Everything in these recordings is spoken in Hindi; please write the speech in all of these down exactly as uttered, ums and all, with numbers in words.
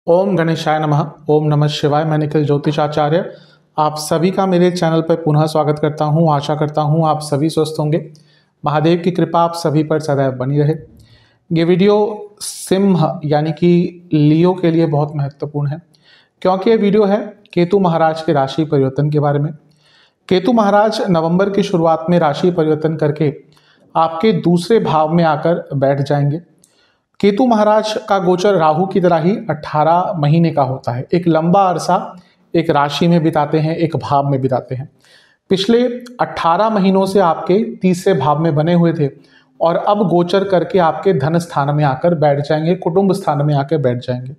ओम गणेशाय नमः। ओम नमः शिवाय। मैं निखिल ज्योतिषाचार्य आप सभी का मेरे चैनल पर पुनः स्वागत करता हूं। आशा करता हूं आप सभी स्वस्थ होंगे। महादेव की कृपा आप सभी पर सदैव बनी रहे। ये वीडियो सिंह यानी कि लियो के लिए बहुत महत्वपूर्ण है, क्योंकि ये वीडियो है केतु महाराज के राशि परिवर्तन के बारे में। केतु महाराज नवंबर की शुरुआत में राशि परिवर्तन करके आपके दूसरे भाव में आकर बैठ जाएंगे। केतु महाराज का गोचर राहु की तरह ही अठारह महीने का होता है। एक लंबा अरसा एक राशि में बिताते हैं, एक भाव में बिताते हैं। पिछले अठारह महीनों से आपके तीसरे भाव में बने हुए थे और अब गोचर करके आपके धन स्थान में आकर बैठ जाएंगे, कुटुंब स्थान में आकर बैठ जाएंगे।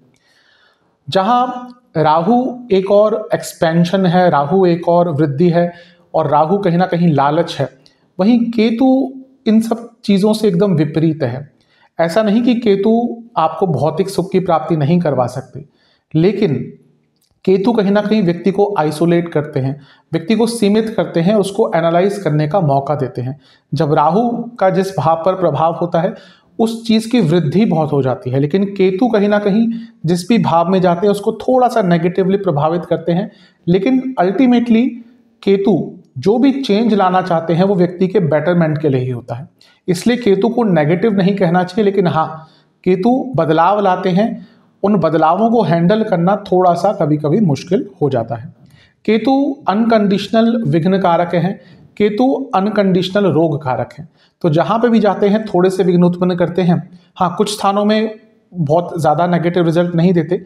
जहां राहु एक और एक्सपेंशन है, राहु एक और वृद्धि है और राहु कहीं ना कहीं लालच है, वहीं केतु इन सब चीज़ों से एकदम विपरीत है। ऐसा नहीं कि केतु आपको भौतिक सुख की प्राप्ति नहीं करवा सकते, लेकिन केतु कहीं ना कहीं व्यक्ति को आइसोलेट करते हैं, व्यक्ति को सीमित करते हैं, उसको एनालाइज करने का मौका देते हैं। जब राहु का जिस भाव पर प्रभाव होता है उस चीज़ की वृद्धि बहुत हो जाती है, लेकिन केतु कहीं ना कहीं जिस भी भाव में जाते हैं उसको थोड़ा सा नेगेटिवली प्रभावित करते हैं। लेकिन अल्टीमेटली केतु जो भी चेंज लाना चाहते हैं वो व्यक्ति के बेटरमेंट के लिए ही होता है। इसलिए केतु को नेगेटिव नहीं कहना चाहिए, लेकिन हाँ, केतु बदलाव लाते हैं। उन बदलावों को हैंडल करना थोड़ा सा कभी कभी मुश्किल हो जाता है। केतु अनकंडीशनल विघ्न कारक हैं, केतु अनकंडीशनल रोग कारक हैं। तो जहाँ पे भी जाते हैं थोड़े से विघ्न उत्पन्न करते हैं। हाँ, कुछ स्थानों में बहुत ज़्यादा नेगेटिव रिजल्ट नहीं देते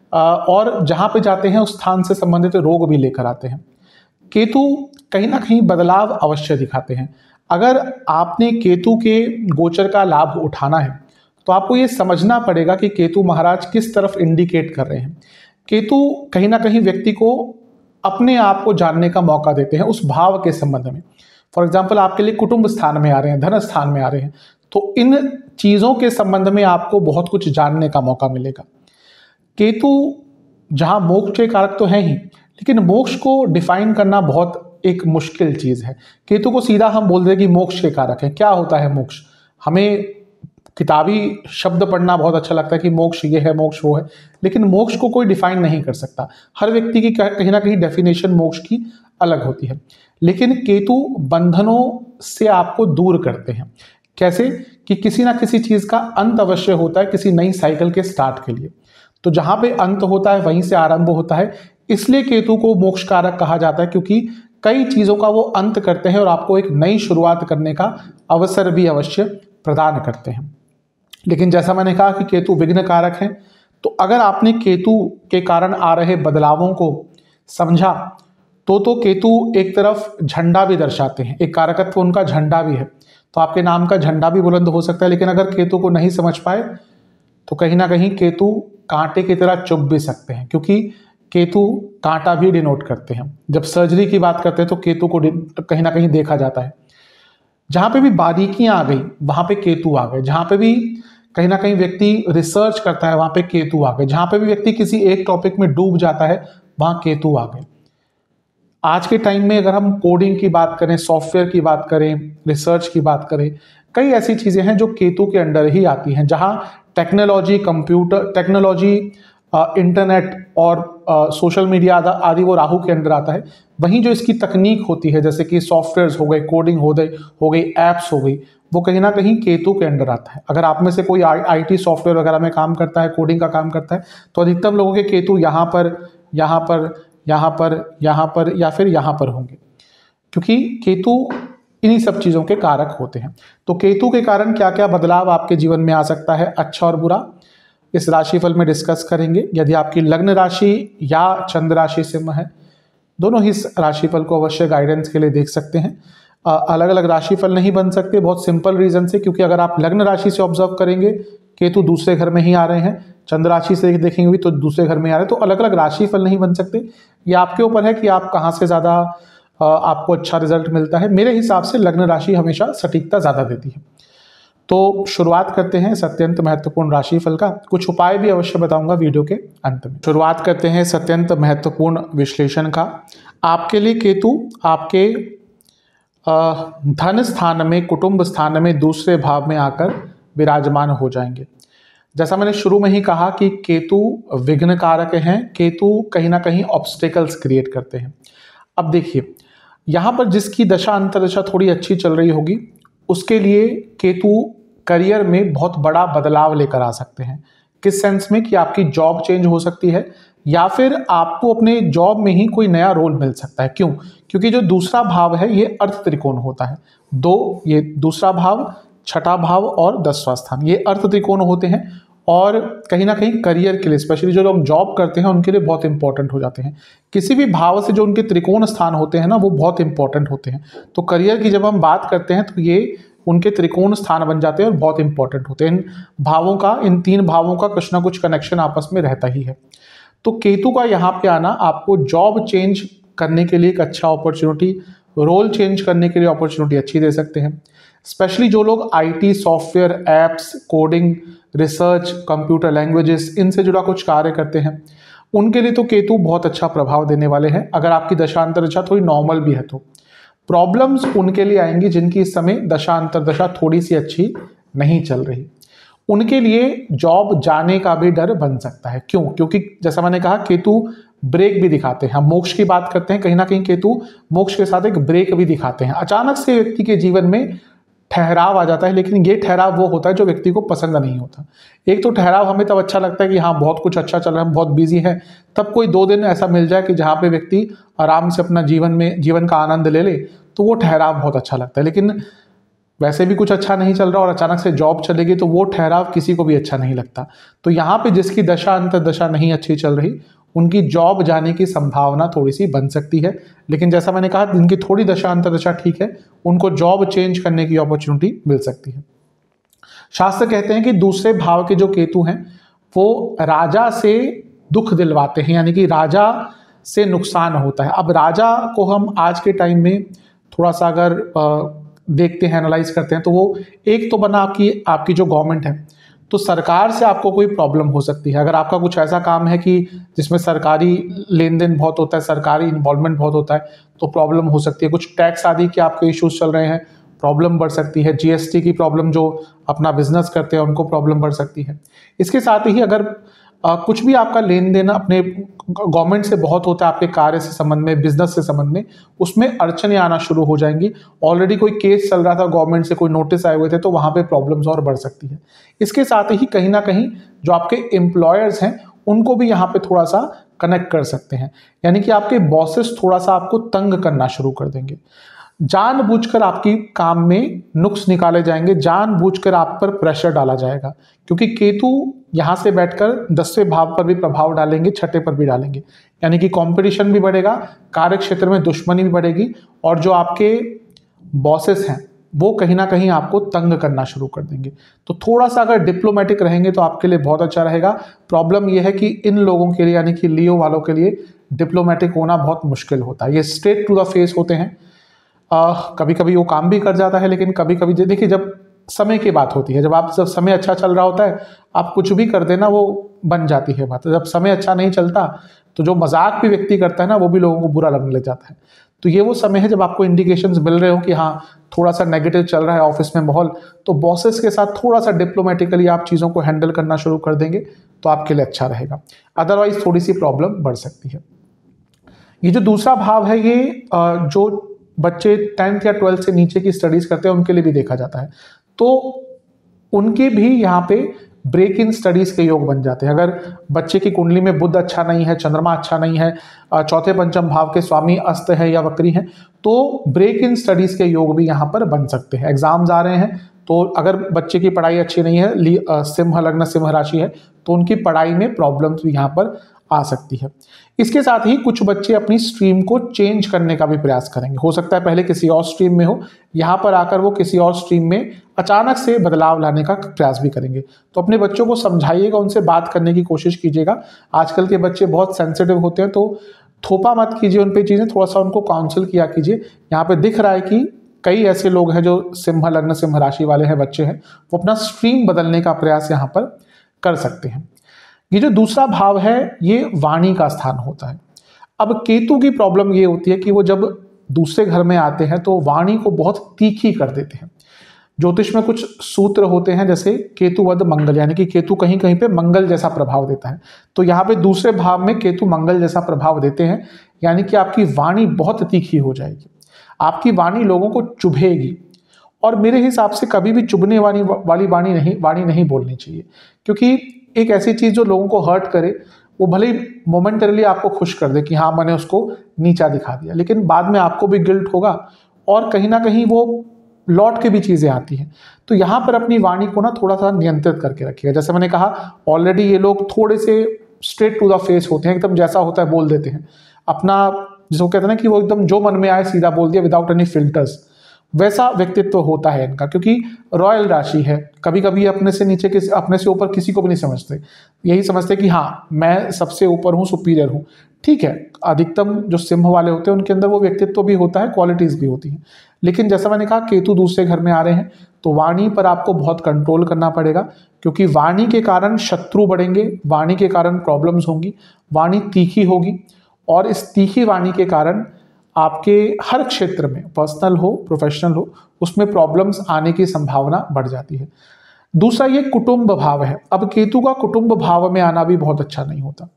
और जहाँ पे जाते हैं उस स्थान से संबंधित रोग भी लेकर आते हैं। केतु कहीं ना कहीं बदलाव अवश्य दिखाते हैं। अगर आपने केतु के गोचर का लाभ उठाना है तो आपको ये समझना पड़ेगा कि केतु महाराज किस तरफ इंडिकेट कर रहे हैं। केतु कहीं ना कहीं व्यक्ति को अपने आप को जानने का मौका देते हैं उस भाव के संबंध में। फॉर एग्जाम्पल, आपके लिए कुटुंब स्थान में आ रहे हैं, धन स्थान में आ रहे हैं, तो इन चीज़ों के संबंध में आपको बहुत कुछ जानने का मौका मिलेगा। केतु जहाँ मोक्ष के कारक तो हैं ही, लेकिन मोक्ष को डिफाइन करना बहुत एक मुश्किल चीज़ है। केतु को सीधा हम बोल दें कि मोक्ष के कारक है। क्या होता है मोक्ष? हमें किताबी शब्द पढ़ना बहुत अच्छा लगता है कि मोक्ष ये है, मोक्ष वो है, लेकिन मोक्ष को कोई डिफाइन नहीं कर सकता। हर व्यक्ति की कहीं ना कहीं डेफिनेशन मोक्ष की अलग होती है। लेकिन केतु बंधनों से आपको दूर करते हैं। कैसे? कि किसी ना किसी चीज़ का अंत अवश्य होता है किसी नई साइकिल के स्टार्ट के लिए। तो जहाँ पे अंत होता है वहीं से आरंभ होता है। इसलिए केतु को मोक्ष कारक कहा जाता है, क्योंकि कई चीज़ों का वो अंत करते हैं और आपको एक नई शुरुआत करने का अवसर भी अवश्य प्रदान करते हैं। लेकिन जैसा मैंने कहा कि केतु विघ्न कारक हैं, तो अगर आपने केतु के कारण आ रहे बदलावों को समझा तो तो केतु एक तरफ झंडा भी दर्शाते हैं, एक कारकत्व उनका झंडा भी है, तो आपके नाम का झंडा भी बुलंद हो सकता है। लेकिन अगर केतु को नहीं समझ पाए तो कहीं ना कहीं केतु कांटे की तरह चुभ भी सकते हैं, क्योंकि केतु कांटा भी डिनोट करते हैं। जब सर्जरी की बात करते हैं तो केतु को कहीं ना कहीं देखा जाता है। जहाँ पे भी बारीकियां आ गई वहाँ पे केतु आ गए। जहाँ पे भी कहीं ना कहीं व्यक्ति रिसर्च करता है वहाँ पे केतु आ गए। जहाँ पे भी व्यक्ति किसी एक टॉपिक में डूब जाता है वहाँ केतु आ गए। आज के टाइम में अगर हम कोडिंग की बात करें, सॉफ्टवेयर की बात करें, रिसर्च की बात करें, कई ऐसी चीज़ें हैं जो केतु के अंडर ही आती हैं। जहाँ टेक्नोलॉजी, कंप्यूटर टेक्नोलॉजी, इंटरनेट और सोशल मीडिया आदि वो राहु के अंडर आता है। वहीं जो इसकी तकनीक होती है, जैसे कि सॉफ्टवेयर्स हो गए, कोडिंग हो गई हो गई ऐप्स हो गई, वो कहीं ना कहीं केतु के अंडर आता है। अगर आप में से कोई आईटी सॉफ्टवेयर वगैरह में काम करता है, कोडिंग का काम करता है, तो अधिकतम लोगों के केतु यहाँ पर यहाँ पर यहाँ पर यहाँ पर या फिर यहाँ पर होंगे, क्योंकि केतु इन्हीं सब चीज़ों के कारक होते हैं। तो केतु के कारण क्या क्या बदलाव आपके जीवन में आ सकता है, अच्छा और बुरा, इस राशिफल में डिस्कस करेंगे। यदि आपकी लग्न राशि या चंद्र राशि सिंह है, दोनों ही इस राशिफल को अवश्य गाइडेंस के लिए देख सकते हैं। अलग अलग राशिफल नहीं बन सकते, बहुत सिंपल रीजन से, क्योंकि अगर आप लग्न राशि से ऑब्जर्व करेंगे केतु दूसरे घर में ही आ रहे हैं, चंद्र राशि से देखेंगे भी तो दूसरे घर में आ रहे हैं, तो अलग अलग राशिफल नहीं बन सकते। ये आपके ऊपर है कि आप कहाँ से ज़्यादा आपको अच्छा रिजल्ट मिलता है। मेरे हिसाब से लग्न राशि हमेशा सटीकता ज़्यादा देती है। तो शुरुआत करते हैं इस अत्यंत महत्वपूर्ण राशिफल का। कुछ उपाय भी अवश्य बताऊंगा वीडियो के अंत में। शुरुआत करते हैं इस अत्यंत महत्वपूर्ण विश्लेषण का। आपके लिए केतु आपके धन स्थान में, कुटुंब स्थान में दूसरे भाव में आकर विराजमान हो जाएंगे। जैसा मैंने शुरू में ही कहा कि केतु विघ्न कारक हैं, केतु कहीं ना कहीं ऑब्स्टेकल्स क्रिएट करते हैं। अब देखिए, यहाँ पर जिसकी दशा अंतर्दशा थोड़ी अच्छी चल रही होगी उसके लिए केतु करियर में बहुत बड़ा बदलाव लेकर आ सकते हैं। किस सेंस में कि आपकी जॉब चेंज हो सकती है या फिर आपको अपने जॉब में ही कोई नया रोल मिल सकता है। क्यों? क्योंकि जो दूसरा भाव है ये अर्थ त्रिकोण होता है। दो, ये दूसरा भाव, छठा भाव और दसवां स्थान, ये अर्थ त्रिकोण होते हैं और कहीं ना कहीं करियर के लिए, स्पेशली जो लोग जॉब करते हैं उनके लिए बहुत इंपॉर्टेंट हो जाते हैं। किसी भी भाव से जो उनके त्रिकोण स्थान होते हैं ना, वो बहुत इंपॉर्टेंट होते हैं। तो करियर की जब हम बात करते हैं तो ये उनके त्रिकोण स्थान बन जाते हैं और बहुत इंपॉर्टेंट होते हैं। इन भावों का, इन तीन भावों का कुछ ना कुछ कनेक्शन आपस में रहता ही है। तो केतु का यहाँ पे आना आपको जॉब चेंज करने के लिए एक अच्छा अपॉर्चुनिटी, रोल चेंज करने के लिए अपॉर्चुनिटी अच्छी दे सकते हैं। स्पेशली जो लोग IT, software, apps, coding, research, computer languages, इनसे जुड़ा कुछ कार्य करते हैं, उनके लिए तो केतु बहुत अच्छा प्रभाव देने वाले हैं। अगर आपकी दशांतरदशा थोड़ी नॉर्मल भी है तो प्रॉब्लम्स उनके लिए आएंगी जिनकी इस समय दशांतरदशा थोड़ी सी अच्छी नहीं चल रही। उनके लिए जॉब जाने का भी डर बन सकता है। क्यों? क्योंकि जैसा मैंने कहा केतु ब्रेक भी दिखाते हैं। हम मोक्ष की बात करते हैं, कहीं ना कहीं केतु मोक्ष के साथ एक ब्रेक भी दिखाते हैं। अचानक से व्यक्ति के जीवन में ठहराव आ जाता है, लेकिन ये ठहराव वो होता है जो व्यक्ति को पसंद नहीं होता। एक तो ठहराव हमें तब अच्छा लगता है कि हाँ बहुत कुछ अच्छा चल रहा है, हम बहुत बिजी हैं, तब कोई दो दिन ऐसा मिल जाए कि जहाँ पे व्यक्ति आराम से अपना जीवन में जीवन का आनंद ले ले, तो वो ठहराव बहुत अच्छा लगता है। लेकिन वैसे भी कुछ अच्छा नहीं चल रहा और अचानक से जॉब चलेगी तो वो ठहराव किसी को भी अच्छा नहीं लगता। तो यहाँ पे जिसकी दशा अंतर्दशा नहीं अच्छी चल रही, उनकी जॉब जाने की संभावना थोड़ी सी बन सकती है। लेकिन जैसा मैंने कहा, जिनकी थोड़ी दशा अंतर्दशा ठीक है, उनको जॉब चेंज करने की अपॉर्चुनिटी मिल सकती है। शास्त्र कहते हैं कि दूसरे भाव के जो केतु हैं वो राजा से दुख दिलवाते हैं, यानी कि राजा से नुकसान होता है। अब राजा को हम आज के टाइम में थोड़ा सा अगर आ, देखते हैं, एनालाइज करते हैं, तो वो एक तो बना आपकी आपकी जो गवर्नमेंट है, तो सरकार से आपको कोई प्रॉब्लम हो सकती है। अगर आपका कुछ ऐसा काम है कि जिसमें सरकारी लेन देन बहुत होता है, सरकारी इन्वॉल्वमेंट बहुत होता है, तो प्रॉब्लम हो सकती है। कुछ टैक्स आदि के आपके इश्यूज चल रहे हैं, प्रॉब्लम बढ़ सकती है। जीएसटी की प्रॉब्लम, जो अपना बिजनेस करते हैं उनको प्रॉब्लम बढ़ सकती है। इसके साथ ही अगर आ, कुछ भी आपका लेन देन अपने गवर्नमेंट से बहुत होता है, आपके कार्य से संबंध में, बिजनेस से संबंध में, उसमें अड़चनें आना शुरू हो जाएंगी। ऑलरेडी कोई केस चल रहा था, गवर्नमेंट से कोई नोटिस आए हुए थे, तो वहां पे प्रॉब्लम्स और बढ़ सकती है। इसके साथ ही कहीं ना कहीं जो आपके एम्प्लॉयर्स हैं उनको भी यहाँ पे थोड़ा सा कनेक्ट कर सकते हैं, यानी कि आपके बॉसेस थोड़ा सा आपको तंग करना शुरू कर देंगे। जानबूझकर आपकी काम में नुक्स निकाले जाएंगे, जानबूझकर आप पर प्रेशर डाला जाएगा, क्योंकि केतु यहां से बैठकर दसवें भाव पर भी प्रभाव डालेंगे, छठे पर भी डालेंगे, यानी कि कंपटीशन भी बढ़ेगा, कार्य क्षेत्र में दुश्मनी भी बढ़ेगी और जो आपके बॉसेस हैं वो कहीं ना कहीं आपको तंग करना शुरू कर देंगे। तो थोड़ा सा अगर डिप्लोमेटिक रहेंगे तो आपके लिए बहुत अच्छा रहेगा। प्रॉब्लम यह है कि इन लोगों के लिए, यानी कि लियो वालों के लिए, डिप्लोमेटिक होना बहुत मुश्किल होता है। ये स्ट्रेट टू द फेस होते हैं। आ, कभी कभी वो काम भी कर जाता है, लेकिन कभी कभी देखिए, जब समय की बात होती है, जब आप जब समय अच्छा चल रहा होता है, आप कुछ भी कर देना वो बन जाती है बात। जब समय अच्छा नहीं चलता तो जो मजाक भी व्यक्ति करता है ना, वो भी लोगों को बुरा लगने लग जाता है। तो ये वो समय है जब आपको इंडिकेशंस मिल रहे हो कि हाँ थोड़ा सा नेगेटिव चल रहा है ऑफिस में माहौल, तो बॉसेस के साथ थोड़ा सा डिप्लोमेटिकली आप चीज़ों को हैंडल करना शुरू कर देंगे तो आपके लिए अच्छा रहेगा। अदरवाइज थोड़ी सी प्रॉब्लम बढ़ सकती है। ये जो दूसरा भाव है, ये जो बच्चे टेंथ या ट्वेल्थ से नीचे की स्टडीज करते हैं उनके लिए भी देखा जाता है, तो उनके भी यहाँ पे ब्रेक इन स्टडीज के योग बन जाते हैं। अगर बच्चे की कुंडली में बुध अच्छा नहीं है, चंद्रमा अच्छा नहीं है, चौथे पंचम भाव के स्वामी अस्त है या वक्री है, तो ब्रेक इन स्टडीज के योग भी यहाँ पर बन सकते हैं। एग्जाम्स आ रहे हैं, तो अगर बच्चे की पढ़ाई अच्छी नहीं है, सिंह लग्न सिंह राशि है, तो उनकी पढ़ाई में प्रॉब्लम्स भी यहाँ पर आ सकती है। इसके साथ ही कुछ बच्चे अपनी स्ट्रीम को चेंज करने का भी प्रयास करेंगे। हो सकता है पहले किसी और स्ट्रीम में हो, यहाँ पर आकर वो किसी और स्ट्रीम में अचानक से बदलाव लाने का प्रयास भी करेंगे। तो अपने बच्चों को समझाइएगा, उनसे बात करने की कोशिश कीजिएगा। आजकल के बच्चे बहुत सेंसिटिव होते हैं, तो थोपा मत कीजिए उन पे चीज़ें, थोड़ा सा उनको काउंसिल किया कीजिए। यहाँ पे दिख रहा है कि कई ऐसे लोग हैं जो सिंह लग्न सिंह राशि वाले हैं, बच्चे हैं, वो अपना स्ट्रीम बदलने का प्रयास यहाँ पर कर सकते हैं। ये जो दूसरा भाव है, ये वाणी का स्थान होता है। अब केतु की प्रॉब्लम ये होती है कि वो जब दूसरे घर में आते हैं तो वाणी को बहुत तीखी कर देते हैं। ज्योतिष में कुछ सूत्र होते हैं जैसे केतुवद मंगल, यानी कि केतु कहीं कहीं पे मंगल जैसा प्रभाव देता है। तो यहाँ पे दूसरे भाव में केतु मंगल जैसा प्रभाव देते हैं, यानी कि आपकी वाणी बहुत तीखी हो जाएगी, आपकी वाणी लोगों को चुभेगी। और मेरे हिसाब से कभी भी चुभने वाली वाली वाणी नहीं वाणी नहीं बोलनी चाहिए, क्योंकि एक ऐसी चीज़ जो लोगों को हर्ट करे, वो भले ही मोमेंटरली आपको खुश कर दे कि हाँ मैंने उसको नीचा दिखा दिया, लेकिन बाद में आपको भी गिल्ट होगा और कहीं ना कहीं वो लौट के भी चीज़ें आती हैं। तो यहाँ पर अपनी वाणी को ना थोड़ा सा नियंत्रित करके रखिएगा। जैसे मैंने कहा, ऑलरेडी ये लोग थोड़े से स्ट्रेट टू द फेस होते हैं, एकदम जैसा होता है बोल देते हैं, अपना जिसको कहते हैं ना कि वो एकदम जो मन में आए सीधा बोल दिया विदाउट एनी फिल्टर्स, वैसा व्यक्तित्व होता है इनका। क्योंकि रॉयल राशि है, कभी कभी अपने से नीचे किसी अपने से ऊपर किसी को भी नहीं समझते, यही समझते कि हाँ मैं सबसे ऊपर हूँ, सुपीरियर हूँ। ठीक है, अधिकतम जो सिंह वाले होते हैं उनके अंदर वो व्यक्तित्व भी होता है, क्वालिटीज भी होती हैं, लेकिन जैसा मैंने कहा केतु दूसरे घर में आ रहे हैं तो वाणी पर आपको बहुत कंट्रोल करना पड़ेगा, क्योंकि वाणी के कारण शत्रु बढ़ेंगे, वाणी के कारण प्रॉब्लम्स होंगी, वाणी तीखी होगी और इस तीखी वाणी के कारण आपके हर क्षेत्र में, पर्सनल हो प्रोफेशनल हो, उसमें प्रॉब्लम्स आने की संभावना बढ़ जाती है। दूसरा ये कुटुंब भाव है। अब केतु का कुटुंब भाव में आना भी बहुत अच्छा नहीं होता।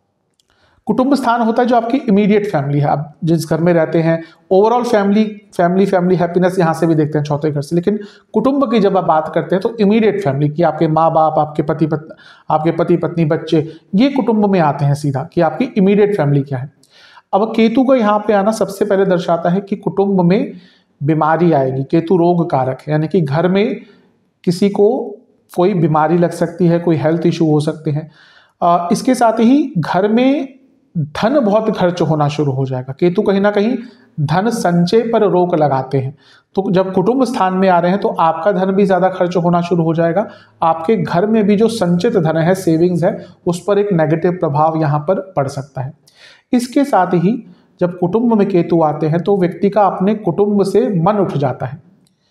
कुटुंब स्थान होता है जो आपकी इमीडिएट फैमिली है, आप जिस घर में रहते हैं, overall family family family happiness यहाँ से भी देखते हैं चौथे घर से, लेकिन कुटुंब की जब आप बात करते हैं तो इमीडिएट फैमिली की, आपके माँ बाप, आपके पति पत्नी आपके पति पत्नी बच्चे, ये कुटुंब में आते हैं सीधा कि आपकी इमीडिएट फैमिली क्या है। अब केतु का यहाँ पे आना सबसे पहले दर्शाता है कि कुटुंब में बीमारी आएगी। केतु रोग कारक है, यानी कि घर में किसी को कोई बीमारी लग सकती है, कोई हेल्थ इशू हो सकते हैं। आ, इसके साथ ही घर में धन बहुत खर्च होना शुरू हो जाएगा। केतु कहीं ना कहीं धन संचय पर रोक लगाते हैं, तो जब कुटुंब स्थान में आ रहे हैं तो आपका धन भी ज़्यादा खर्च होना शुरू हो जाएगा। आपके घर में भी जो संचित धन है, सेविंग्स है, उस पर एक नेगेटिव प्रभाव यहाँ पर पड़ सकता है। इसके साथ ही जब कुटुंब में केतु आते हैं तो व्यक्ति का अपने कुटुंब से मन उठ जाता है।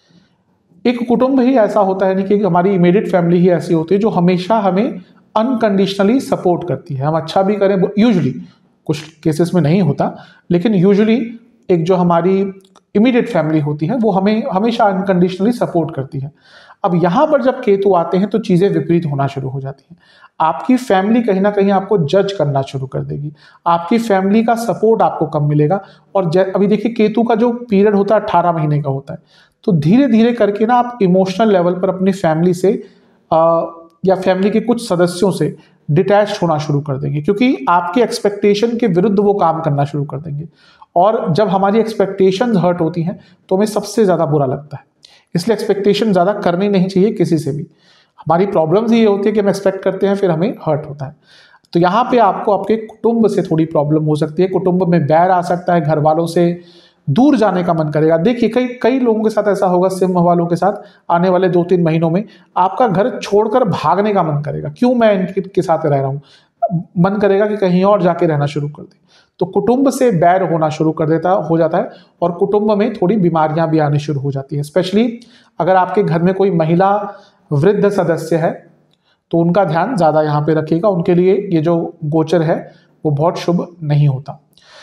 एक कुटुंब ही ऐसा होता है, कि हमारी इमीडिएट फैमिली ही ऐसी होती है जो हमेशा हमें अनकंडीशनली सपोर्ट करती है। हम अच्छा भी करें, यूजुअली, कुछ केसेस में नहीं होता, लेकिन यूजुअली एक जो हमारी इमीडिएट फैमिली होती है वो हमें हमेशा अनकंडीशनली सपोर्ट करती है। अब यहाँ पर जब केतु आते हैं तो चीज़ें विपरीत होना शुरू हो जाती हैं। आपकी फैमिली कहीं ना कहीं आपको जज करना शुरू कर देगी, आपकी फैमिली का सपोर्ट आपको कम मिलेगा। और अभी देखिए केतु का जो पीरियड होता है अट्ठारह महीने का होता है, तो धीरे धीरे करके ना आप इमोशनल लेवल पर अपनी फैमिली से आ, या फैमिली के कुछ सदस्यों से डिटैच होना शुरू कर देंगे, क्योंकि आपके एक्सपेक्टेशन के विरुद्ध वो काम करना शुरू कर देंगे। और जब हमारी एक्सपेक्टेशंस हर्ट होती हैं तो हमें सबसे ज़्यादा बुरा लगता है, इसलिए एक्सपेक्टेशन ज़्यादा करनी नहीं चाहिए किसी से भी। हमारी प्रॉब्लम्स ये होती है कि हम एक्सपेक्ट करते हैं, फिर हमें हर्ट होता है। तो यहाँ पे आपको आपके कुटुंब से थोड़ी प्रॉब्लम हो सकती है, कुटुंब में बैर आ सकता है, घर वालों से दूर जाने का मन करेगा। देखिए कई कई लोगों के साथ ऐसा होगा, सिंह वालों के साथ आने वाले दो तीन महीनों में आपका घर छोड़कर भागने का मन करेगा। क्यों मैं इनके साथ रह रहा हूँ, मन करेगा कि कहीं और जाके रहना शुरू कर दे। तो कुटुंब से बैर होना शुरू कर देता हो जाता है और कुटुंब में थोड़ी बीमारियां भी आनी शुरू हो जाती हैं। स्पेशली अगर आपके घर में कोई महिला वृद्ध सदस्य है तो उनका ध्यान ज़्यादा यहाँ पे रखिएगा, उनके लिए ये जो गोचर है वो बहुत शुभ नहीं होता।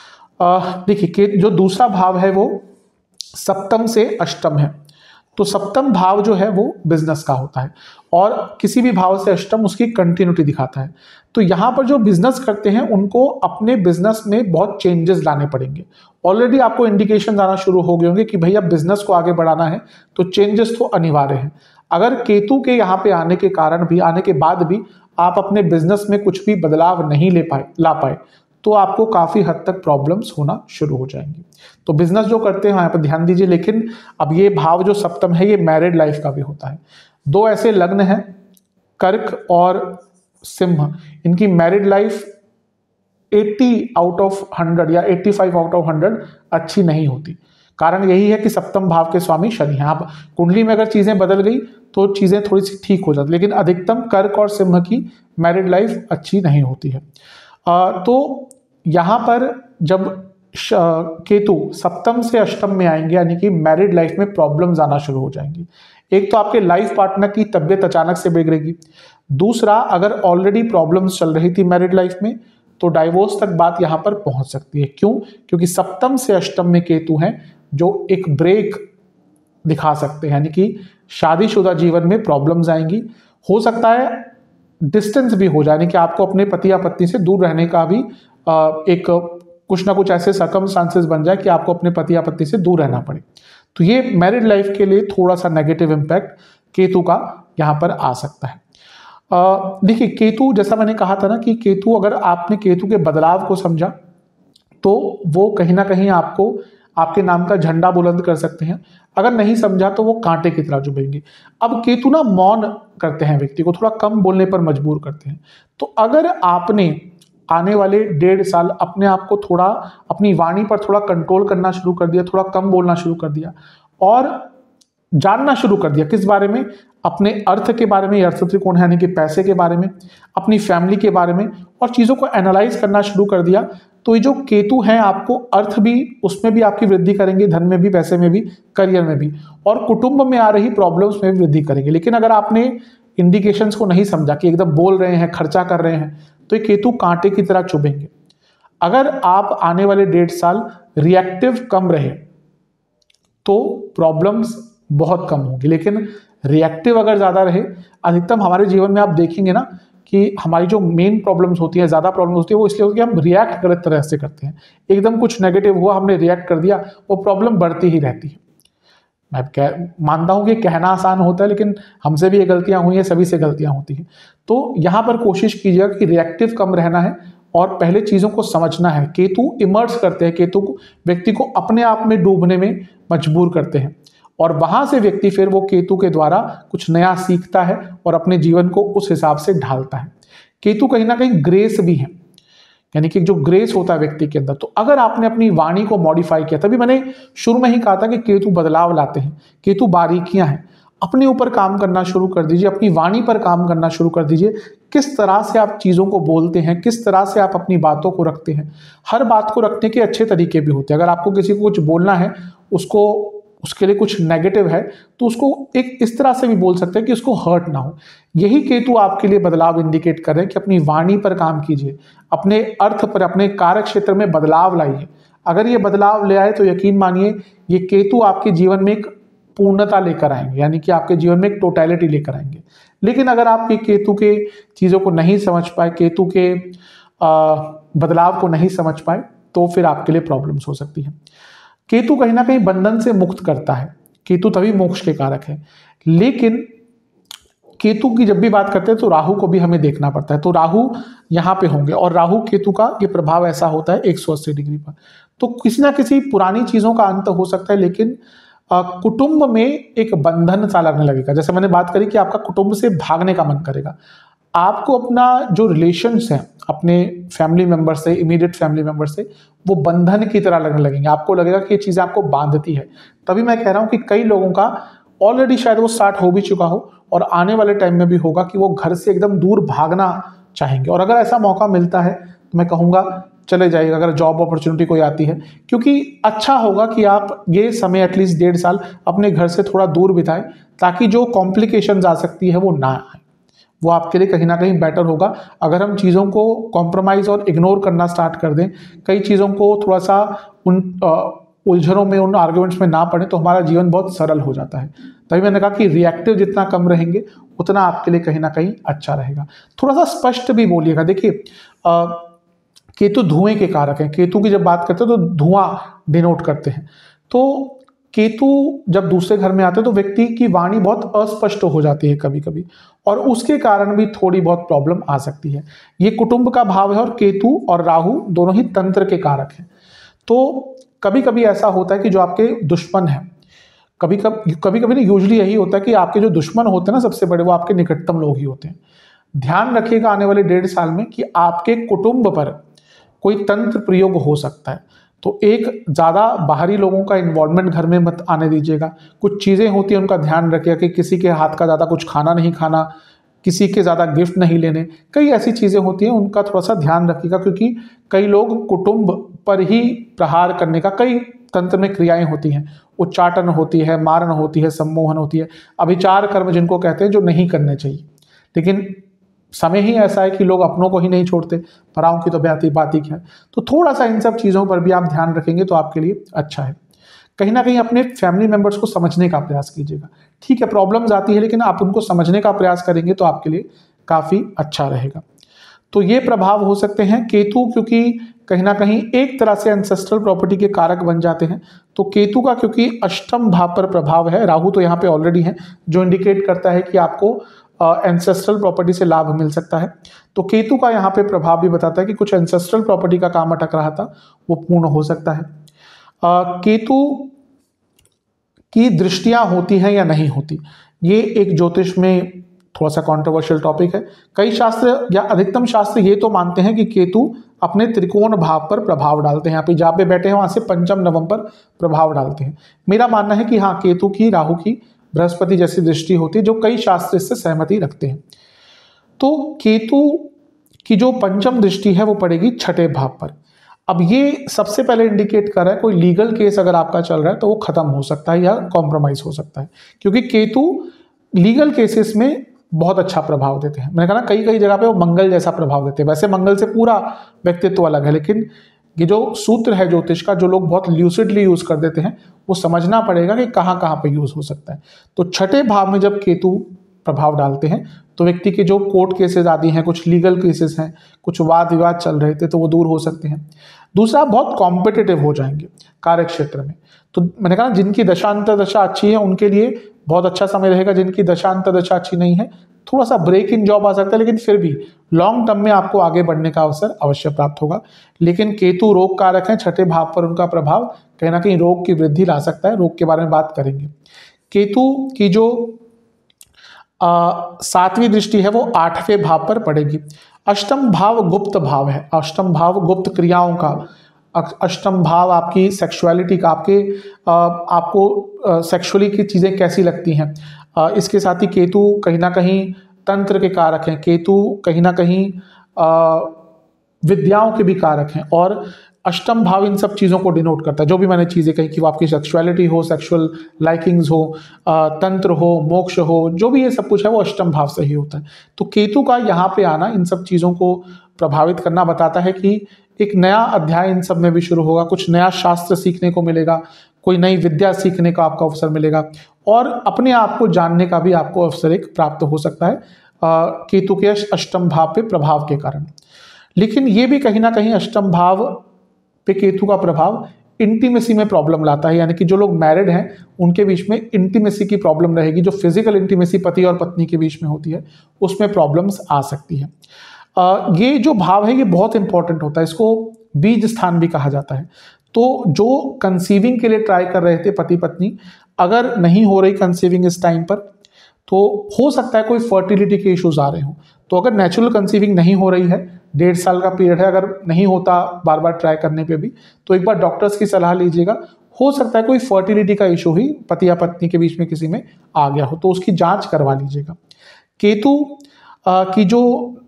देखिए जो दूसरा भाव है वो सप्तम से अष्टम है, तो सप्तम भाव जो है वो बिजनेस का होता है और किसी भी भाव से अष्टम उसकी कंटिन्यूटी दिखाता है। तो यहाँ पर जो बिजनेस करते हैं उनको अपने बिजनेस में बहुत चेंजेस लाने पड़ेंगे। ऑलरेडी आपको इंडिकेशन आना शुरू हो गए होंगे कि भैया बिजनेस को आगे बढ़ाना है तो चेंजेस तो अनिवार्य हैं। अगर केतु के यहाँ पे आने के कारण भी, आने के बाद भी आप अपने बिजनेस में कुछ भी बदलाव नहीं ले पाए ला पाए तो आपको काफ़ी हद तक प्रॉब्लम्स होना शुरू हो जाएंगी। तो बिजनेस जो करते हैं यहाँ पर ध्यान दीजिए। लेकिन अब ये भाव जो सप्तम है ये मैरिड लाइफ का भी होता है। दो ऐसे लग्न हैं, कर्क और सिंह, इनकी मैरिड लाइफ अस्सी आउट ऑफ हंड्रेड या पचासी आउट ऑफ हंड्रेड अच्छी नहीं होती। कारण यही है कि सप्तम भाव के स्वामी शनि हैं। आप कुंडली में अगर चीज़ें बदल गई तो चीज़ें थोड़ी सी ठीक हो जाती, लेकिन अधिकतम कर्क और सिंह की मैरिड लाइफ अच्छी नहीं होती है। आ, तो यहाँ पर जब केतु सप्तम से अष्टम में आएंगे यानी कि मैरिड लाइफ में प्रॉब्लम्स आना शुरू हो जाएंगी। एक तो आपके लाइफ पार्टनर की तबीयत अचानक से बिगड़ेगी, दूसरा अगर ऑलरेडी प्रॉब्लम्स चल रही थी मैरिड लाइफ में तो डाइवोर्स तक बात यहाँ पर पहुंच सकती है। क्यों? क्योंकि सप्तम से अष्टम में केतु हैं जो एक ब्रेक दिखा सकते हैं, यानी कि शादीशुदा जीवन में प्रॉब्लम्स आएंगी, हो सकता है डिस्टेंस भी हो जाए कि आपको अपने पति या पत्नी से दूर रहने का भी एक कुछ ना कुछ ऐसे सर्कमस्टांसेस बन जाए कि आपको अपने पति या पत्नी से दूर रहना पड़े। तो ये मैरिड लाइफ के लिए थोड़ा सा नेगेटिव इम्पैक्ट केतु का यहाँ पर आ सकता है। देखिए केतु, जैसा मैंने कहा था ना कि केतु, अगर आपने केतु के बदलाव को समझा तो वो कहीं ना कहीं आपको आपके नाम का झंडा बुलंद कर सकते हैं, अगर नहीं समझा तो वो कांटे की तरह चुभेंगे। अब केतु ना मौन करते हैं, व्यक्ति को थोड़ा कम बोलने पर मजबूर करते हैं। तो अगर आपने आने वाले डेढ़ साल अपने आप को थोड़ा अपनी वाणी पर थोड़ा कंट्रोल करना शुरू कर दिया, थोड़ा कम बोलना शुरू कर दिया और जानना शुरू कर दिया किस बारे में, अपने अर्थ के बारे में, अर्थ त्रिकोण यानी कि पैसे के बारे में, अपनी फैमिली के बारे में, और चीज़ों को एनालाइज करना शुरू कर दिया, तो ये जो केतु हैं आपको अर्थ भी, उसमें भी आपकी वृद्धि करेंगे, धन में भी, पैसे में भी, करियर में भी, और कुटुंब में आ रही प्रॉब्लम्स में भी वृद्धि करेंगे। लेकिन अगर आपने इंडिकेशंस को नहीं समझा कि एकदम बोल रहे हैं, खर्चा कर रहे हैं, तो ये केतु कांटे की तरह चुभेंगे। अगर आप आने वाले डेढ़ साल रिएक्टिव कम रहे तो प्रॉब्लम्स बहुत कम होंगी, लेकिन रिएक्टिव अगर ज़्यादा रहे, अधिकतम हमारे जीवन में आप देखेंगे ना कि हमारी जो मेन प्रॉब्लम्स होती है, ज़्यादा प्रॉब्लम्स होती है, वो इसलिए होती है कि हम रिएक्ट गलत तरह से करते हैं। एकदम कुछ नेगेटिव हुआ, हमने रिएक्ट कर दिया, वो प्रॉब्लम बढ़ती ही रहती है। मैं कह मानता हूँ कि कहना आसान होता है, लेकिन हमसे भी ये गलतियाँ हुई हैं, सभी से गलतियाँ होती हैं। तो यहाँ पर कोशिश कीजिएगा कि रिएक्टिव कम रहना है और पहले चीज़ों को समझना है। केतु इमर्ज करते हैं, केतु को व्यक्ति को अपने आप में डूबने में मजबूर करते हैं, और वहां से व्यक्ति फिर वो केतु के द्वारा कुछ नया सीखता है और अपने जीवन को उस हिसाब से ढालता है। केतु कहीं ना कहीं ग्रेस भी है, यानी कि जो ग्रेस होता है व्यक्ति के अंदर। तो अगर आपने अपनी वाणी को मॉडिफाई किया, तभी मैंने शुरू में ही कहा था कि केतु बदलाव लाते हैं, केतु बारीकियां हैं। अपने ऊपर काम करना शुरू कर दीजिए, अपनी वाणी पर काम करना शुरू कर दीजिए। किस तरह से आप चीज़ों को बोलते हैं, किस तरह से आप अपनी बातों को रखते हैं। हर बात को रखने के अच्छे तरीके भी होते हैं। अगर आपको किसी को कुछ बोलना है, उसको उसके लिए कुछ नेगेटिव है, तो उसको एक इस तरह से भी बोल सकते हैं कि उसको हर्ट ना हो। यही केतु आपके लिए बदलाव इंडिकेट कर रहे हैं कि अपनी वाणी पर काम कीजिए, अपने अर्थ पर, अपने कार्य क्षेत्र में बदलाव लाइए। अगर ये बदलाव ले आए तो यकीन मानिए ये केतु आपके जीवन में एक पूर्णता लेकर आएंगे, यानी कि आपके जीवन में एक टोटलिटी लेकर आएंगे। लेकिन अगर आप ये केतु के चीज़ों को नहीं समझ पाए, केतु के आ, बदलाव को नहीं समझ पाए, तो फिर आपके लिए प्रॉब्लम्स हो सकती है। केतु कहीं ना कहीं बंधन से मुक्त करता है, केतु तभी मोक्ष के कारक है। लेकिन केतु की जब भी बात करते हैं तो राहु को भी हमें देखना पड़ता है। तो राहु यहाँ पे होंगे, और राहु केतु का ये प्रभाव ऐसा होता है एक सौ अस्सी डिग्री पर। तो किसी ना किसी पुरानी चीज़ों का अंत हो सकता है, लेकिन कुटुंब में एक बंधन सा लगने लगेगा। जैसे मैंने बात करी कि आपका कुटुंब से भागने का मन करेगा, आपको अपना जो रिलेशंस हैं अपने फैमिली मेंबर से, इमीडिएट फैमिली मेंबर से, वो बंधन की तरह लगने लगेंगे। आपको लगेगा कि ये चीज़ें आपको बांधती है। तभी मैं कह रहा हूँ कि कई लोगों का ऑलरेडी शायद वो स्टार्ट हो भी चुका हो और आने वाले टाइम में भी होगा कि वो घर से एकदम दूर भागना चाहेंगे। और अगर ऐसा मौका मिलता है तो मैं कहूँगा चले जाइएगा, अगर जॉब अपॉर्चुनिटी कोई आती है, क्योंकि अच्छा होगा कि आप ये समय एटलीस्ट डेढ़ साल अपने घर से थोड़ा दूर बिताएं, ताकि जो कॉम्प्लिकेशंस आ सकती है वो ना आए। वो आपके लिए कहीं ना कहीं बेटर होगा। अगर हम चीज़ों को कॉम्प्रोमाइज़ और इग्नोर करना स्टार्ट कर दें, कई चीज़ों को थोड़ा सा उन उलझनों में, उन आर्ग्यूमेंट्स में ना पड़े, तो हमारा जीवन बहुत सरल हो जाता है। तभी मैंने कहा कि रिएक्टिव जितना कम रहेंगे उतना आपके लिए कहीं ना कहीं अच्छा रहेगा। थोड़ा सा स्पष्ट भी बोलिएगा। देखिए केतु धुएं के कारक हैं। केतु की जब बात करते हैं तो धुआं डिनोट करते हैं। तो केतु जब दूसरे घर में आते हैं तो व्यक्ति की वाणी बहुत अस्पष्ट हो जाती है कभी कभी, और उसके कारण भी थोड़ी बहुत प्रॉब्लम आ सकती है। ये कुटुंब का भाव है, और केतु और राहु दोनों ही तंत्र के कारक हैं। तो कभी कभी ऐसा होता है कि जो आपके दुश्मन हैं, कभी कभी कभी कभी ना यूजली यही होता है कि आपके जो दुश्मन होते हैं ना सबसे बड़े, वो आपके निकटतम लोग ही होते हैं। ध्यान रखिएगा आने वाले डेढ़ साल में कि आपके कुटुंब पर कोई तंत्र प्रयोग हो सकता है। तो एक ज़्यादा बाहरी लोगों का इन्वॉल्वमेंट घर में मत आने दीजिएगा। कुछ चीज़ें होती हैं उनका ध्यान रखिएगा कि किसी के हाथ का ज़्यादा कुछ खाना नहीं खाना, किसी के ज़्यादा गिफ्ट नहीं लेने। कई ऐसी चीज़ें होती हैं, उनका थोड़ा सा ध्यान रखिएगा, क्योंकि कई लोग कुटुंब पर ही प्रहार करने का, कई तंत्र में क्रियाएं होती हैं। उच्चाटन होती है, मारण होती है, सम्मोहन होती है, अभिचार कर्म जिनको कहते हैं, जो नहीं करने चाहिए। लेकिन समय ही ऐसा है कि लोग अपनों को ही नहीं छोड़ते, पराओं की तो बात ही बात ही क्या है। तो थोड़ा सा इन सब चीज़ों पर भी आप ध्यान रखेंगे तो आपके लिए अच्छा है। कहीं ना कहीं अपने फैमिली मेंबर्स को समझने का प्रयास कीजिएगा। ठीक है, प्रॉब्लम्स आती है लेकिन आप उनको समझने का प्रयास करेंगे तो आपके लिए काफ़ी अच्छा रहेगा। तो ये प्रभाव हो सकते हैं केतु, क्योंकि कहीं ना कहीं एक तरह से एंसेस्ट्रल प्रॉपर्टी के कारक बन जाते हैं। तो केतु का क्योंकि अष्टम भाव पर प्रभाव है, राहु तो यहाँ पे ऑलरेडी है, जो इंडिकेट करता है कि आपको एंसेस्ट्रल प्रॉपर्टी से लाभ मिल सकता है। तो केतु का यहाँ पे प्रभाव भी बताता है कि कुछ एंसेस्ट्रल प्रॉपर्टी का काम अटक रहा था वो पूर्ण हो सकता है। uh, केतु की दृष्टियां होती हैं या नहीं होती, ये एक ज्योतिष में थोड़ा सा कंट्रोवर्शियल टॉपिक है। कई शास्त्र या अधिकतम शास्त्र ये तो मानते हैं कि केतु अपने त्रिकोण भाव पर प्रभाव डालते हैं, यहाँ पे जहाँ पे बैठे हैं वहां से पंचम नवम पर प्रभाव डालते हैं। मेरा मानना है कि हाँ, केतु की राहु की बृहस्पति जैसी दृष्टि होती है, जो कई शास्त्र इससे सहमति रखते हैं। तो केतु की जो पंचम दृष्टि है वो पड़ेगी छठे भाव पर। अब ये सबसे पहले इंडिकेट कर रहा है कोई लीगल केस अगर आपका चल रहा है तो वो खत्म हो सकता है या कॉम्प्रोमाइज हो सकता है, क्योंकि केतु लीगल केसेस में बहुत अच्छा प्रभाव देते हैं। मैंने कहा ना, कई कई जगह पे वो मंगल जैसा प्रभाव देते हैं। वैसे मंगल से पूरा व्यक्तित्व अलग है, लेकिन ये जो सूत्र है ज्योतिष का, जो लोग बहुत ल्यूसिडली यूज कर देते हैं, वो समझना पड़ेगा कि कहाँ कहाँ पे यूज हो सकता है। तो छठे भाव में जब केतु प्रभाव डालते हैं तो व्यक्ति के जो कोर्ट केसेस आदि हैं, कुछ लीगल केसेस हैं, कुछ वाद विवाद चल रहे थे, तो वो दूर हो सकते हैं। दूसरा, बहुत कॉम्पिटिटिव हो जाएंगे कार्य क्षेत्र में। तो मैंने कहा जिनकी दशांतर दशा अच्छी है उनके लिए बहुत अच्छा समय रहेगा, जिनकी दशांतर दशा अच्छी नहीं है थोड़ा सा ब्रेक इन जॉब आ सकता है, लेकिन फिर भी लॉन्ग टर्म में आपको आगे बढ़ने का अवसर अवश्य प्राप्त होगा। लेकिन केतु रोग कारक है, छठे भाव पर उनका प्रभाव कहीं ना कहीं रोग की वृद्धि ला सकता है। रोग के बारे में बात करेंगे। केतु की जो सातवीं दृष्टि है वो आठवें भाव पर पड़ेगी। अष्टम भाव गुप्त भाव है, अष्टम भाव गुप्त क्रियाओं का, अष्टम भाव आपकी सेक्सुअलिटी का, आपके आ, आपको सेक्सुअली की चीज़ें कैसी लगती हैं। आ, इसके साथ ही केतु कहीं ना कहीं तंत्र के कारक हैं, केतु कहीं ना कहीं आ, विद्याओं के भी कारक हैं, और अष्टम भाव इन सब चीज़ों को डिनोट करता है। जो भी मैंने चीज़ें कही कि वो आपकी सेक्सुअलिटी हो, सेक्सुअल लाइकिंग्स हो, तंत्र हो, मोक्ष हो, जो भी ये सब कुछ है वो अष्टम भाव से ही होता है। तो केतु का यहाँ पे आना इन सब चीज़ों को प्रभावित करना बताता है कि एक नया अध्याय इन सब में भी शुरू होगा, कुछ नया शास्त्र सीखने को मिलेगा, कोई नई विद्या सीखने का आपको अवसर मिलेगा, और अपने आप को जानने का भी आपको अवसर एक प्राप्त हो सकता है केतु के अष्टम भाव पे प्रभाव के कारण। लेकिन ये भी कहीं ना कहीं अष्टम भाव पे केतु का प्रभाव इंटीमेसी में प्रॉब्लम लाता है, यानी कि जो लोग मैरिड हैं उनके बीच में इंटीमेसी की प्रॉब्लम रहेगी। जो फिजिकल इंटीमेसी पति और पत्नी के बीच में होती है उसमें प्रॉब्लम्स आ सकती है। Uh, ये जो भाव है ये बहुत इंपॉर्टेंट होता है, इसको बीज स्थान भी कहा जाता है। तो जो कंसीविंग के लिए ट्राई कर रहे थे पति पत्नी, अगर नहीं हो रही कंसीविंग इस टाइम पर, तो हो सकता है कोई फर्टिलिटी के इश्यूज आ रहे हो। तो अगर नेचुरल कंसीविंग नहीं हो रही है, डेढ़ साल का पीरियड है, अगर नहीं होता बार बार ट्राई करने पे भी, तो एक बार डॉक्टर्स की सलाह लीजिएगा। हो सकता है कोई फर्टिलिटी का इशू ही पति या पत्नी के बीच में किसी में आ गया हो, तो उसकी जांच करवा लीजिएगा। केतु की जो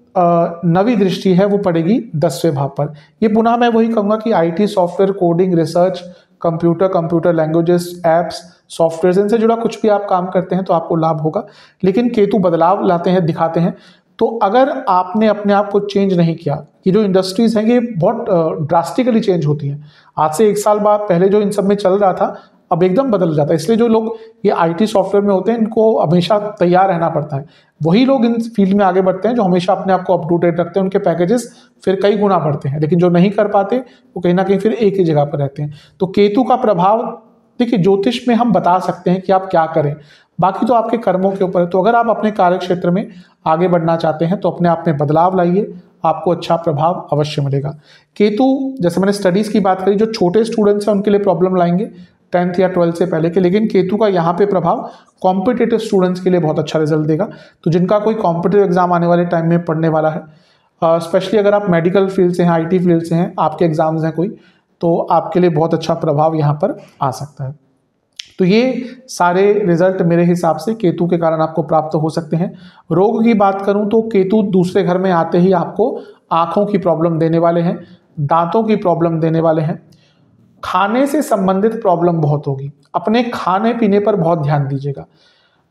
नवी दृष्टि है वो पड़ेगी दसवें भाव पर। ये पुनः मैं वही कहूँगा कि IT, software, coding, research, computer, computer languages, apps, software, इनसे जुड़ा कुछ भी आप काम करते हैं तो आपको लाभ होगा। लेकिन केतु बदलाव लाते हैं, दिखाते हैं। तो अगर आपने अपने आप को चेंज नहीं किया, ये जो इंडस्ट्रीज हैं ये बहुत ड्रास्टिकली चेंज होती हैं। आज से एक साल बाद पहले जो इन सब में चल रहा था अब एकदम बदल जाता है। इसलिए जो लोग ये आईटी सॉफ्टवेयर में होते हैं इनको हमेशा तैयार रहना पड़ता है। वही लोग इन फील्ड में आगे बढ़ते हैं जो हमेशा अपने आप को अप टू डेट रखते हैं, उनके पैकेजेस फिर कई गुना बढ़ते हैं। लेकिन जो नहीं कर पाते वो कहीं ना कहीं फिर एक ही जगह पर रहते हैं। तो केतु का प्रभाव, देखिए ज्योतिष में हम बता सकते हैं कि आप क्या करें, बाकी तो आपके कर्मों के ऊपर है। तो अगर आप अपने कार्य क्षेत्र में आगे बढ़ना चाहते हैं तो अपने आप में बदलाव लाइए, आपको अच्छा प्रभाव अवश्य मिलेगा। केतु, जैसे मैंने स्टडीज की बात करी, जो छोटे स्टूडेंट्स हैं उनके लिए प्रॉब्लम लाएंगे टेंथ या ट्वेल्थ से पहले के। लेकिन केतु का यहाँ पे प्रभाव कॉम्पिटिटिव स्टूडेंट्स के लिए बहुत अच्छा रिजल्ट देगा। तो जिनका कोई कॉम्पिटिटिव एग्जाम आने वाले टाइम में पढ़ने वाला है, स्पेशली अगर आप मेडिकल फील्ड से हैं, आईटी फील्ड से हैं, आपके एग्जाम्स हैं कोई, तो आपके लिए बहुत अच्छा प्रभाव यहाँ पर आ सकता है। तो ये सारे रिजल्ट मेरे हिसाब से केतु के कारण आपको प्राप्त हो सकते हैं। रोग की बात करूं तो केतु दूसरे घर में आते ही आपको आंखों की प्रॉब्लम देने वाले हैं, दांतों की प्रॉब्लम देने वाले हैं, खाने से संबंधित प्रॉब्लम बहुत होगी। अपने खाने पीने पर बहुत ध्यान दीजिएगा।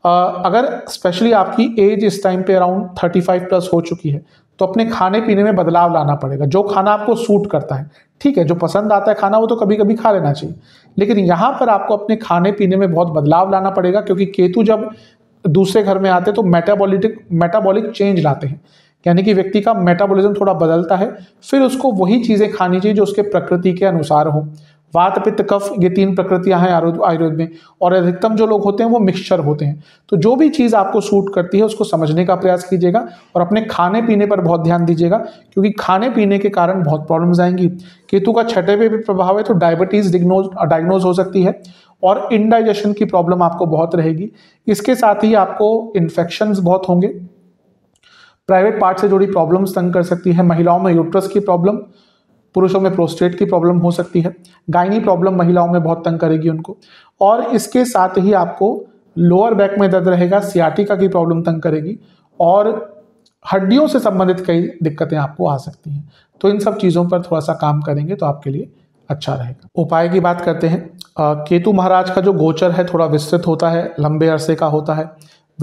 अगर स्पेशली आपकी एज इस टाइम पे अराउंड थर्टी फाइव प्लस हो चुकी है तो अपने खाने पीने में बदलाव लाना पड़ेगा। जो खाना आपको सूट करता है, ठीक है, जो पसंद आता है खाना वो तो कभी कभी खा लेना चाहिए, लेकिन यहाँ पर आपको अपने खाने पीने में बहुत बदलाव लाना पड़ेगा, क्योंकि केतु जब दूसरे घर में आते हैं तो मेटाबॉलिटिक मेटाबॉलिक चेंज लाते हैं, यानी कि व्यक्ति का मेटाबॉलिज्म थोड़ा बदलता है, फिर उसको वही चीज़ें खानी चाहिए जो उसके प्रकृति के अनुसार हो। वात पित्त कफ ये तीन प्रकृतियां हैं आयुर्वेद में, और अधिकतम जो लोग होते हैं वो मिक्सचर होते हैं। तो जो भी चीज़ आपको सूट करती है उसको समझने का प्रयास कीजिएगा और अपने खाने पीने पर बहुत ध्यान दीजिएगा, क्योंकि खाने पीने के कारण बहुत प्रॉब्लम्स आएंगी। केतु का छठे पे भी प्रभाव है तो डायबिटीज डिग्नोज डायग्नोज हो सकती है और इनडाइजेशन की प्रॉब्लम आपको बहुत रहेगी। इसके साथ ही आपको इन्फेक्शंस बहुत होंगे, प्राइवेट पार्ट से जुड़ी प्रॉब्लम्स तंग कर सकती है। महिलाओं में यूट्रस की प्रॉब्लम, पुरुषों में प्रोस्टेट की प्रॉब्लम हो सकती है। गायनी प्रॉब्लम महिलाओं में बहुत तंग करेगी उनको, और इसके साथ ही आपको लोअर बैक में दर्द रहेगा, सियाटिका की प्रॉब्लम तंग करेगी, और हड्डियों से संबंधित कई दिक्कतें आपको आ सकती हैं। तो इन सब चीज़ों पर थोड़ा सा काम करेंगे तो आपके लिए अच्छा रहेगा। उपाय की बात करते हैं। केतु महाराज का जो गोचर है थोड़ा विस्तृत होता है, लंबे अरसे का होता है,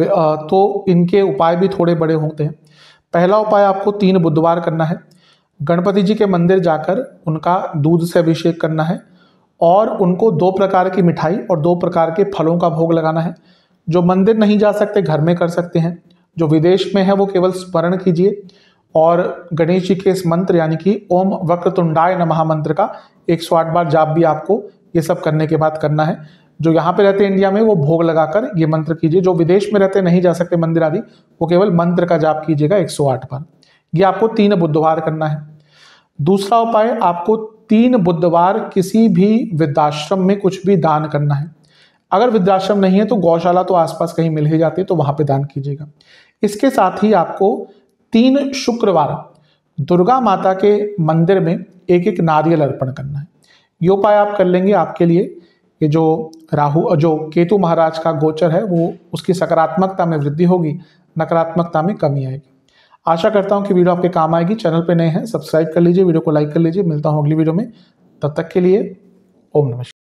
तो इनके उपाय भी थोड़े बड़े होते हैं। पहला उपाय आपको तीन बुधवार करना है, गणपति जी के मंदिर जाकर उनका दूध से अभिषेक करना है, और उनको दो प्रकार की मिठाई और दो प्रकार के फलों का भोग लगाना है। जो मंदिर नहीं जा सकते घर में कर सकते हैं, जो विदेश में है वो केवल स्मरण कीजिए, और गणेश जी के इस मंत्र यानी कि ओम वक्रतुंडाय नमः मंत्र का एक सौ आठ बार जाप भी आपको ये सब करने के बाद करना है। जो यहाँ पे रहते हैं इंडिया में वो भोग लगाकर ये मंत्र कीजिए, जो विदेश में रहते नहीं जा सकते मंदिर आदि वो केवल मंत्र का जाप कीजिएगा एक सौ आठ बार। ये आपको तीन बुधवार करना है। दूसरा उपाय, आपको तीन बुधवार किसी भी वृद्धाश्रम में कुछ भी दान करना है। अगर वृद्धाश्रम नहीं है तो गौशाला तो आसपास कहीं मिल ही जाती है, तो वहां पे दान कीजिएगा। इसके साथ ही आपको तीन शुक्रवार दुर्गा माता के मंदिर में एक एक नारियल अर्पण करना है। ये उपाय आप कर लेंगे, आपके लिए ये जो राहु जो केतु महाराज का गोचर है वो उसकी सकारात्मकता में वृद्धि होगी, नकारात्मकता में कमी आएगी। आशा करता हूं कि वीडियो आपके काम आएगी। चैनल पे नए हैं सब्सक्राइब कर लीजिए, वीडियो को लाइक कर लीजिए। मिलता हूं अगली वीडियो में, तब तक के लिए ओम नमः।